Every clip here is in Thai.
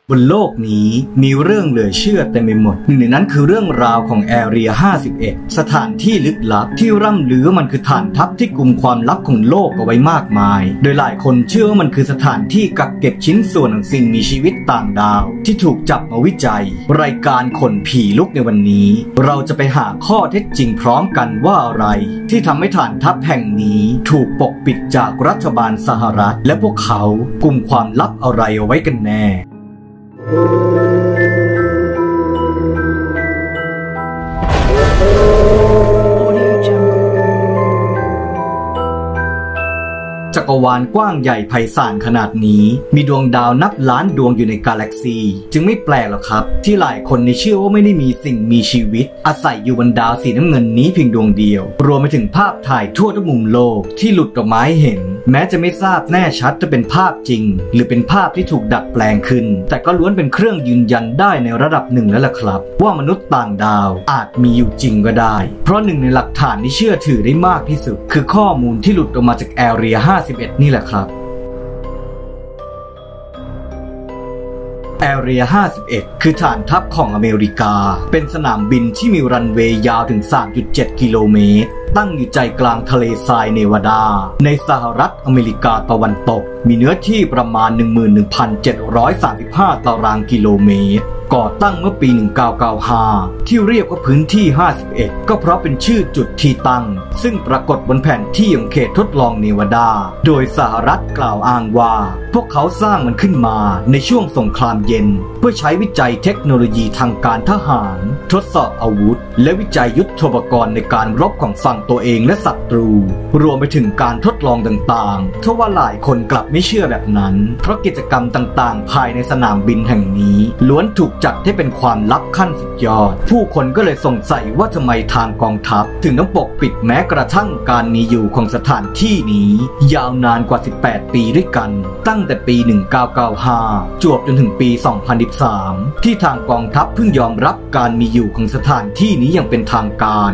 บนโลกนี้มีเรื่องเหลือเชื่อเต็มไปหมดหนึ่งในนั้นคือเรื่องราวของแอเรีย 51 สถานที่ลึกลับที่ร่ำลือมันคือฐานทัพที่กุมความลับของโลกเอาไว้มากมายโดยหลายคนเชื่อว่ามันคือสถานที่กักเก็บชิ้นส่วนของสิ่งมีชีวิตต่างดาวที่ถูกจับมาวิจัยรายการขนผีลุกในวันนี้เราจะไปหาข้อเท็จจริงพร้อมกันว่าอะไรที่ทำให้ฐานทัพแห่งนี้ถูกปกปิดจากรัฐบาลสหรัฐและพวกเขากุมความลับอะไรเอาไว้กันแน่จักรวาลกว้างใหญ่ไพศาลขนาดนี้มีดวงดาวนับล้านดวงอยู่ในกาแล็กซีจึงไม่แปลกหรอกครับที่หลายคนในเชื่อว่าไม่ได้มีสิ่งมีชีวิตอาศัยอยู่บนดาวสีน้ำเงินนี้เพียงดวงเดียวรวมไปถึงภาพถ่ายทั่วทุกมุมโลกที่หลุดออกมาให้เห็นแม้จะไม่ทราบแน่ชัดจะเป็นภาพจริงหรือเป็นภาพที่ถูกดัดแปลงขึ้นแต่ก็ล้วนเป็นเครื่องยืนยันได้ในระดับหนึ่งแล้วล่ะครับว่ามนุษย์ต่างดาวอาจมีอยู่จริงก็ได้เพราะหนึ่งในหลักฐานที่เชื่อถือได้มากที่สุดคือข้อมูลที่หลุดออกมาจากแอเรีย 51 นี่แหละครับแอเรีย 51 คือฐานทัพของอเมริกาเป็นสนามบินที่มีรันเวย์ยาวถึง 3.7 กิโลเมตรตั้งอยู่ใจกลางทะเลทรายเนวาดาในสหรัฐอเมริกาตะวันตกมีเนื้อที่ประมาณ 11,735 ตารางกิโลเมตรก่อตั้งเมื่อปี 1995 ที่เรียกว่าพื้นที่ 51 ก็เพราะเป็นชื่อจุดที่ตั้งซึ่งปรากฏบนแผนที่ของเขตทดลองเนวาดาโดยสหรัฐกล่าวอ้างว่าพวกเขาสร้างมันขึ้นมาในช่วงสงครามเย็นเพื่อใช้วิจัยเทคโนโลยีทางการทหารทดสอบอาวุธและวิจัยยุทโธปกรณ์ในการรบของฝั่งตัวเองและศัตรูรวมไปถึงการทดลองต่างๆทว่าหลายคนกลับไม่เชื่อแบบนั้นเพราะกิจกรรมต่างๆภายในสนามบินแห่งนี้ล้วนถูกจัดให้เป็นความลับขั้นสุดยอดผู้คนก็เลยสงสัยว่าทำไมทางกองทัพถึงต้องปกปิดแม้กระทั่งการมีอยู่ของสถานที่นี้ยาวนานกว่า 18 ปีด้วยกันตั้งแต่ปี 1995 จวบจนถึงปี 2013 ที่ทางกองทัพเพิ่งยอมรับการมีอยู่ของสถานที่นี้อย่างเป็นทางการ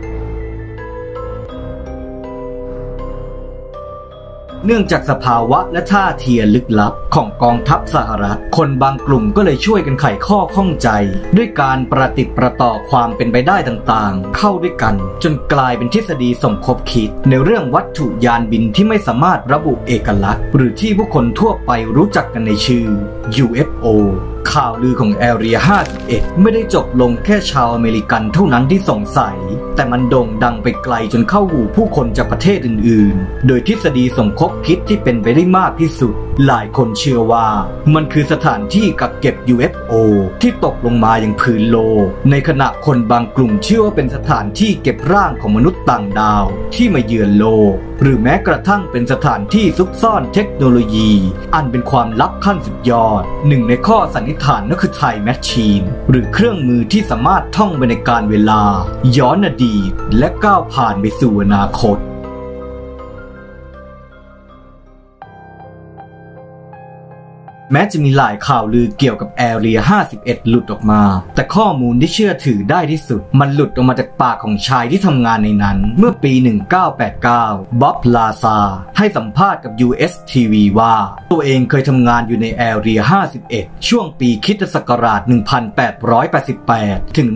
เนื่องจากสภาวะและท่าทีลึกลับของกองทัพสหรัฐคนบางกลุ่มก็เลยช่วยกันไขข้อข้องใจด้วยการประติดประต่อความเป็นไปได้ต่างๆเข้าด้วยกันจนกลายเป็นทฤษฎีสมคบคิดในเรื่องวัตถุยานบินที่ไม่สามารถระบุเอกลักษณ์หรือที่ผู้คนทั่วไปรู้จักกันในชื่อ UFO ข่าวลือของแอเรีย 51 ไม่ได้จบลงแค่ชาวอเมริกันเท่านั้นที่สงสัยแต่มันโด่งดังไปไกลจนเข้าหูผู้คนจากประเทศอื่นๆโดยทฤษฎีสมคบคิดที่เป็นไปได้มากที่สุดหลายคนเชื่อว่ามันคือสถานที่กักเก็บ UFO ที่ตกลงมาอย่างพื้นโลกในขณะคนบางกลุ่มเชื่อว่าเป็นสถานที่เก็บร่างของมนุษย์ต่างดาวที่มาเยือนโลกหรือแม้กระทั่งเป็นสถานที่ซุกซ่อนเทคโนโลยีอันเป็นความลับขั้นสุดยอดหนึ่งในข้อสันนิษฐานก็คือไทม์แมชชีนหรือเครื่องมือที่สามารถท่องไปในการเวลาย้อนอดีตและก้าวผ่านไปสู่อนาคตแม้จะมีหลายข่าวลือเกี่ยวกับแอเรีย 51 หลุดออกมาแต่ข้อมูลที่เชื่อถือได้ที่สุดมันหลุดออกมาจากปากของชายที่ทำงานในนั้นเมื่อปี 1989 บ๊อบ ลาซาให้สัมภาษณ์กับ US TV ว่าตัวเองเคยทำงานอยู่ในแอเรีย 51 ช่วงปีคริสตศักราช 1888 ถึง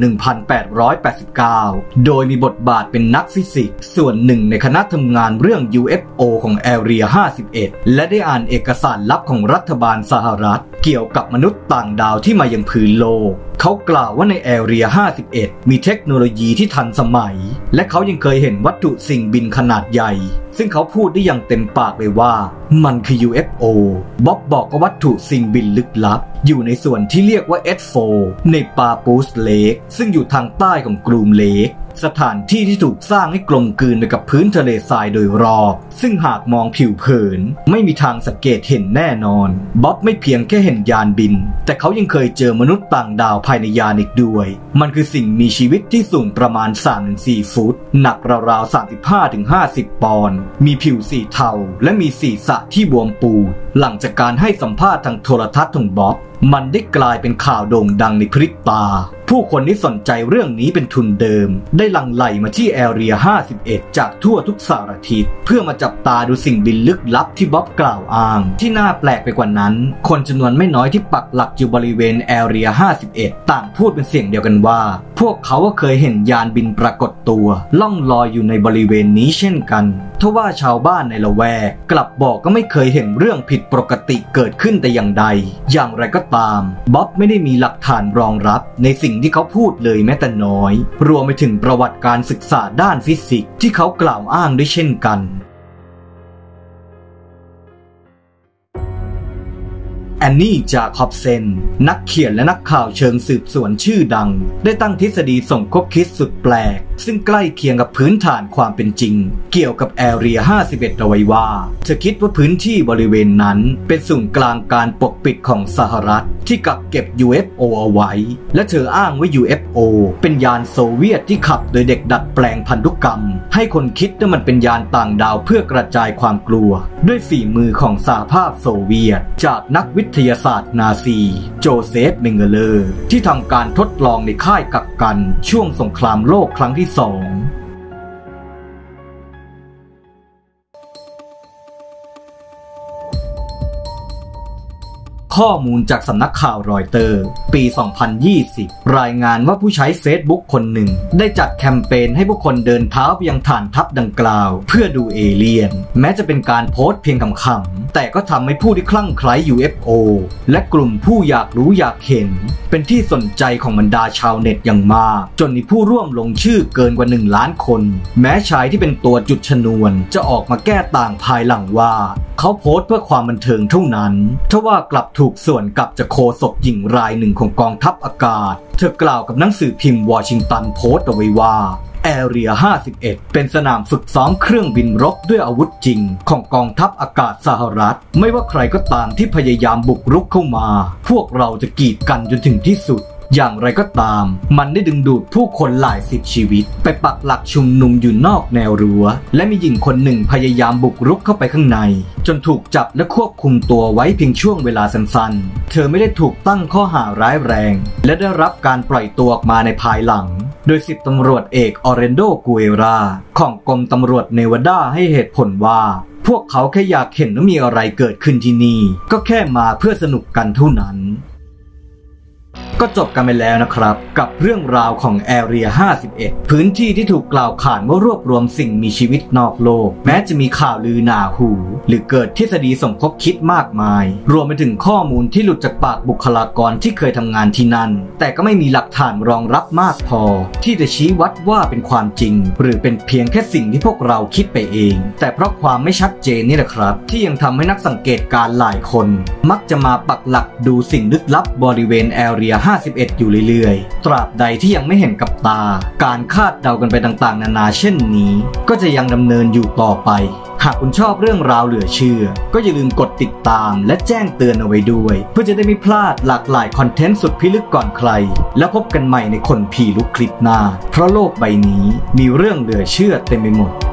1889 โดยมีบทบาทเป็นนักฟิสิกส์ส่วนหนึ่งในคณะทำงานเรื่อง UFO ของแอเรีย 51 และได้อ่านเอกสารลับของรัฐบาลสหรัฐเกี่ยวกับมนุษย์ต่างดาวที่มายังพื้นโลกเขากล่าวว่าในแอเรีย 51 มีเทคโนโลยีที่ทันสมัยและเขายังเคยเห็นวัตถุสิ่งบินขนาดใหญ่ซึ่งเขาพูดได้อย่างเต็มปากเลยว่ามันคือ UFO บ๊อบบอกว่าวัตถุสิ่งบินลึกลับอยู่ในส่วนที่เรียกว่า S4 ในปาปูสเลกซึ่งอยู่ทางใต้ของกรูมเลกสถานที่ที่ถูกสร้างให้กลมกลืนไปกับพื้นทะเลทรายโดยรอบซึ่งหากมองผิวเผินไม่มีทางสังเกตเห็นแน่นอนบ๊อบไม่เพียงแค่เห็นยานบินแต่เขายังเคยเจอมนุษย์ต่างดาวภายในยานอีกด้วยมันคือสิ่งมีชีวิตที่สูงประมาณ 3-4 ฟุตหนักราวๆ 35-50 ปอนด์มีผิวสีเทาและมีศีรษะที่บวมปูดหลังจากการให้สัมภาษณ์ทางโทรทัศน์ของบ๊อบมันได้กลายเป็นข่าวโด่งดังในพริบตาผู้คนที่สนใจเรื่องนี้เป็นทุนเดิมได้หลั่งไหลมาที่แอเรีย 51 จากทั่วทุกสารทิศเพื่อมาจับตาดูสิ่งบินลึกลับที่บ๊อบกล่าวอ้างที่น่าแปลกไปกว่านั้นคนจำนวนไม่น้อยที่ปักหลักอยู่บริเวณแอเรีย 51 ต่างพูดเป็นเสียงเดียวกันว่าพวกเขาก็เคยเห็นยานบินปรากฏตัวล่องลอยอยู่ในบริเวณนี้เช่นกันทว่าชาวบ้านในละแวกกลับบอกก็ไม่เคยเห็นเรื่องผิดปกติเกิดขึ้นแต่อย่างใดอย่างไรก็ตามบ๊อบไม่ได้มีหลักฐานรองรับในสิ่งที่เขาพูดเลยแม้แต่น้อยรวมไปถึงประวัติการศึกษาด้านฟิสิกส์ที่เขากล่าวอ้างด้วยเช่นกันแอนนี่จาคอบเซนนักเขียนและนักข่าวเชิงสืบสวนชื่อดังได้ตั้งทฤษฎีสมคบคิดสุดแปลกซึ่งใกล้เคียงกับพื้นฐานความเป็นจริงเกี่ยวกับแอเรีย 51 เอาไว้ว่าเธอคิดว่าพื้นที่บริเวณนั้นเป็นศูนย์กลางการปกปิดของสหรัฐที่กักเก็บ UFO เอาไว้และเธออ้างว่า UFO เป็นยานโซเวียตที่ขับโดยเด็กดัดแปลงพันธุกรรมให้คนคิดว่ามันเป็นยานต่างดาวเพื่อกระจายความกลัวด้วยฝีมือของสหภาพโซเวียตจากนักวิทยาศาสตร์นาซีโจเซฟเมงเกเลอร์ที่ทำการทดลองในค่ายกักกันช่วงสงครามโลกครั้งที่ 2ข้อมูลจากสำนักข่าวรอยเตอร์ปี 2020 รายงานว่าผู้ใช้ Facebook คนหนึ่งได้จัดแคมเปญให้ผู้คนเดินเท้าไปยังฐานทัพดังกล่าวเพื่อดูเอเลี่ยนแม้จะเป็นการโพสต์เพียงขำๆแต่ก็ทำให้ผู้ที่คลั่งไคล้ UFO และกลุ่มผู้อยากรู้อยากเห็นเป็นที่สนใจของบรรดาชาวเน็ตอย่างมากจนมีผู้ร่วมลงชื่อเกินกว่า1 ล้านคนแม้ชายที่เป็นตัวจุดชนวนจะออกมาแก้ต่างภายหลังว่าเขาโพสต์เพื่อความบันเทิงเท่านั้นทว่ากลับถูกส่วนกลับจากโฆษกหญิงรายหนึ่งของกองทัพอากาศเธอกล่าวกับหนังสือพิมพ์วอชิงตันโพสต์เอาไว้ว่าแอเรีย 51 เป็นสนามฝึกซ้อมเครื่องบินรบด้วยอาวุธจริงของกองทัพอากาศสหรัฐไม่ว่าใครก็ตามที่พยายามบุกรุกเข้ามาพวกเราจะกีดกันจนถึงที่สุดอย่างไรก็ตามมันได้ดึงดูดผู้คนหลายสิบชีวิตไปปักหลักชุมนุมอยู่นอกแนวรั้วและมีหญิงคนหนึ่งพยายามบุกรุกเข้าไปข้างในจนถูกจับและควบคุมตัวไว้เพียงช่วงเวลาสั้นๆเธอไม่ได้ถูกตั้งข้อหาร้ายแรงและได้รับการปล่อยตัวออกมาในภายหลังโดย10 ตำรวจเอกออเรนโด กูเอราของกรมตำรวจเนวาดาให้เหตุผลว่าพวกเขาแค่อยากเห็นว่ามีอะไรเกิดขึ้นที่นี่ก็แค่มาเพื่อสนุกกันเท่านั้นก็จบกันไปแล้วนะครับกับเรื่องราวของแอเรีย 51 พื้นที่ที่ถูกกล่าวขานว่ารวบรวมสิ่งมีชีวิตนอกโลกแม้จะมีข่าวลือหนาหูหรือเกิดทฤษฎีสมคบคิดมากมายรวมไปถึงข้อมูลที่หลุดจากปากบุคลากรที่เคยทำงานที่นั่นแต่ก็ไม่มีหลักฐานรองรับมากพอที่จะชี้วัดว่าเป็นความจริงหรือเป็นเพียงแค่สิ่งที่พวกเราคิดไปเองแต่เพราะความไม่ชัดเจนนี่แหละครับที่ยังทำให้นักสังเกตการหลายคนมักจะมาปักหลักดูสิ่งลึกลับบริเวณแอเรีย 51 อยู่เรื่อยๆตราบใดที่ยังไม่เห็นกับตาการคาดเดากันไปต่างๆนานาเช่นนี้ก็จะยังดำเนินอยู่ต่อไปหากคุณชอบเรื่องราวเหลือเชื่อก็อย่าลืมกดติดตามและแจ้งเตือนเอาไว้ด้วยเพื่อจะได้ไม่พลาดหลากหลายคอนเทนต์สุดพิลึกก่อนใครแล้วพบกันใหม่ในคนผีลุกคลิปหน้าเพราะโลกใบนี้มีเรื่องเหลือเชื่อเต็มไปหมด